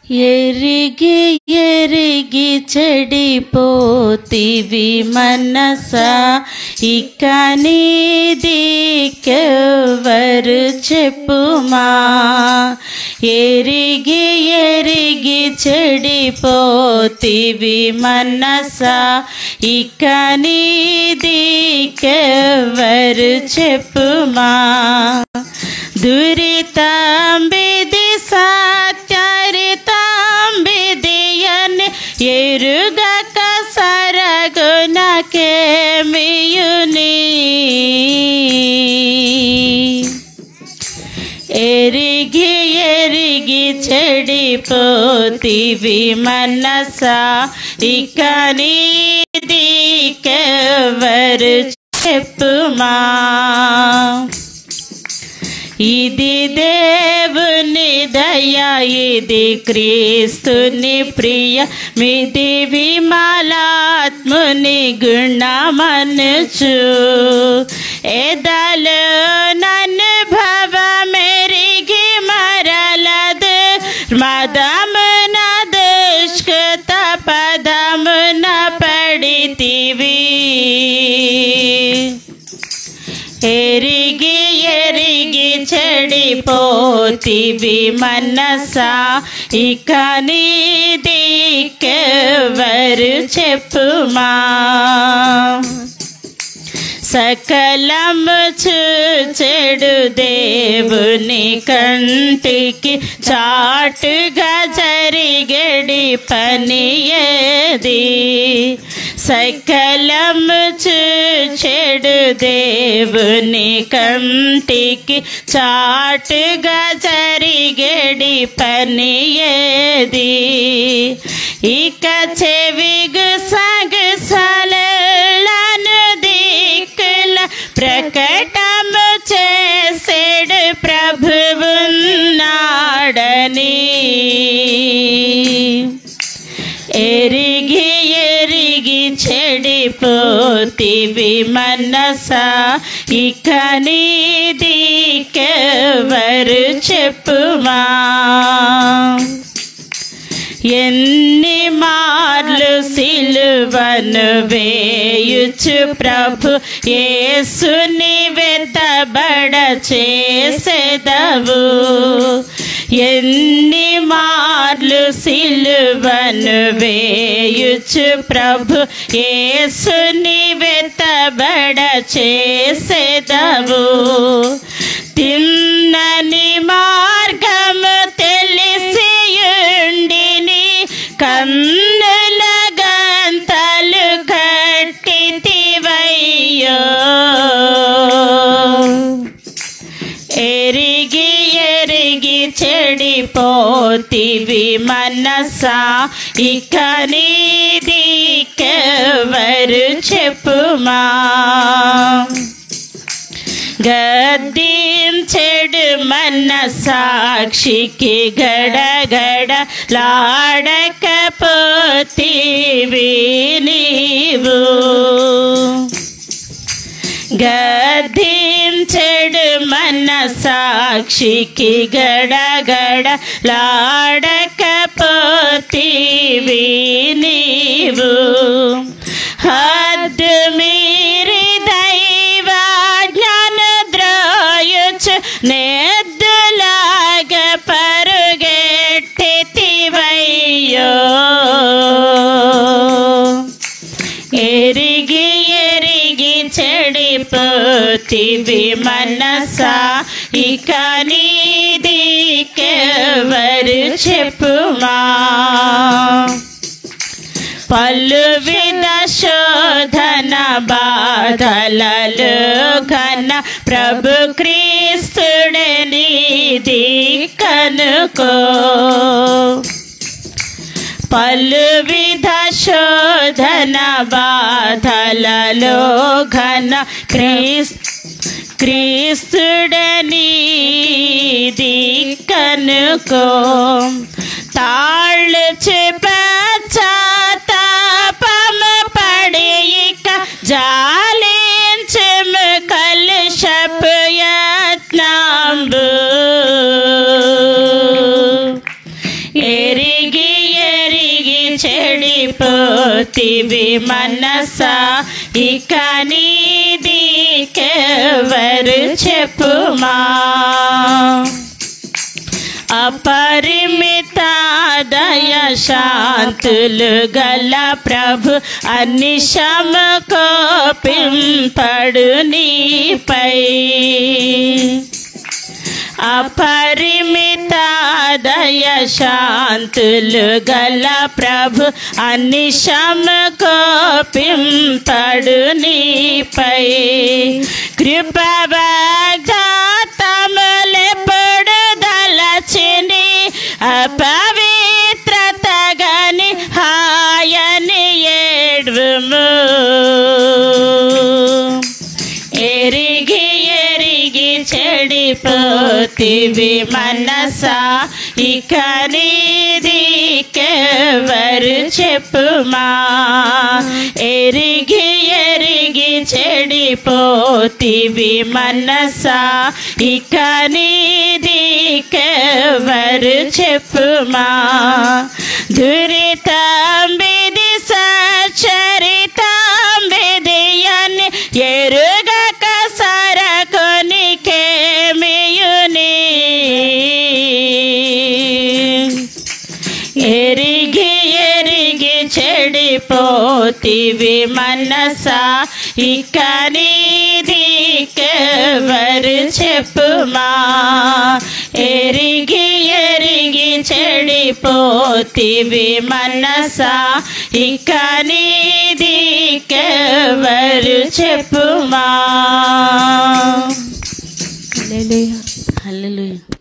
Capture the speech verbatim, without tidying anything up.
ఎరిగి ఎరిగి చెడిపోతివి మనసా, ఇక నీదికెవ్వరు చెప్పుమా. ఎరిగి ఎరిగి చెడిపోతివి మనసా, ఇక నీదికెవ్వరు చెప్పుమా. దురితాంబిది సత్యరితాంబిదియని ఎరుగక సరగునకేమియుని. ఎరిగి ఎరిగి చెడిపోతివి మనసా, ఇక నీదికెవ్వరు చెప్పుమా. ఇది దేవుని దయ, ఇది క్రీస్తుని ప్రియ, మిది విమలాత్ముని గుణమనుచు. ఎదలు ననుభవ మెరిగి మరలదు మదమున దుష్కృత పదమున పడితివి. ఎరిగి ఎరిగి చెడిపోతివి మనసా, ఇక నీదికెవ్వరు చెప్పుమా. సకలము చూచెడు దేవుని కంటికి చాటుగా జరిగెడి పని ఏది. సకలము చూచెడు దేవుని కంటికి చాటుగా జరిగెడి పని ఏది. ఇక చెవిగు సగసలను దిక్కుల ప్రకటము చేసేడు ప్రభువున్నాడని. ఎరిగి ఎరిగి చెడిపోతివి మనసా, ఇక నీదికెవ్వరు చెప్పుమా. ఎన్ని మార్లు సిలువను వేయుచు ప్రభు యేసుని వెతబడ చేసెదవు. ఎన్ని మార్లు సిలువను వేయుచు ప్రభు యేసుని వెతబడ చేసెదవు. తిన్నని మార్గము తెలిసియుండిని కన్నుల గంతలు కట్టితివయ్యో. ఎరిగి ఎరిగి చెడిపోతివి మనసా, ఇక నీదికెవ్వరు చెప్పుమా. గద్దించెడు మన సాక్షికి గడగడ లాడకపోతివి నీవు. గద్దించెడు మన సాక్షికి గడగడ లాడకపోతివి నీవు. హద్దు మీరి దైవాజ్ఞను ద్రోయుచు నెద్దులాగ పరుగెట్టితివయ్యో. ఎరిగి ఎరిగి చెడిపోతివి మనసా, ఇక నీదికెవ్వరు చెప్పుమా. పలు విధ శోధన బాధలలో ఘన ప్రభు క్రీస్తుడే నీది కనుకో. పలు విధ శోధన బాధలలో ఘన క్రీస్తు క్రీస్తుడే నీది కనుకో. తాళ్ళు పశ్చాత్తాపము పడి ఇక జాలించుము కలుషపు యత్నంబు. ఎరిగి చెడిపోతివి మనసా ఇక నీదికెవరు చెప్పుమా అపరిమిత దయ శాంతులు గల ప్రభు అనిశము కోపింపడు నీపై అపరిమిత దయ శాంతులు గల ప్రభు అనిశము కోపింపడు నీపై కృపవాగ్దాతములెప్పుడు దలచిని అపవిత్రతగని హాయని ఏడ్వుము ఎరిగి ఎరిగి చెడిపోతివి మనసా ఇక నీదికెవరు చెప్పుమా ఎరిగి ఎరిగి చెడిపోతివి మనసా ఇక నీదికెవరు చెప్పుమా దురితం విధి సచరితం విధియని ఎరుగక సరకొనికేమియుని ఎరిగి ఎరిగి చెడిపోతివి మనసా ఇక నీదికెవరు చెప్పుమా ఎరిగి ఎరిగి చెడిపోతివి మనసా ఇక నీదికెవరు చెప్పుమా హల్లెలూయా హల్లెలూయా.